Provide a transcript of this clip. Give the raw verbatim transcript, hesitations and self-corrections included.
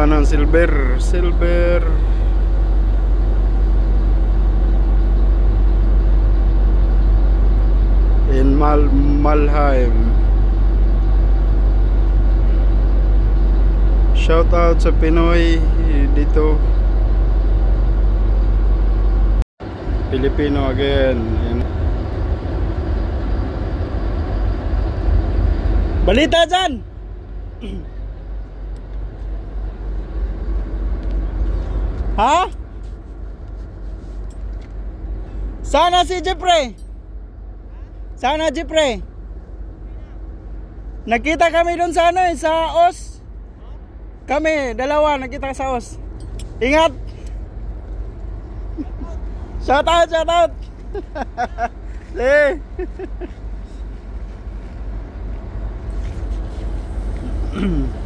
Kumuha ng silver. Silver. In Mal Malheim. Shout out sa Pinoy dito. Filipino again. In balita dyan. Ha? Sana si Jeffrey? Sana Jeffrey? Nakita kami doon sa ano eh, sa O S. Kami, dalawa, nakita sa O S. Ingat! Shout out, shout out! Eh.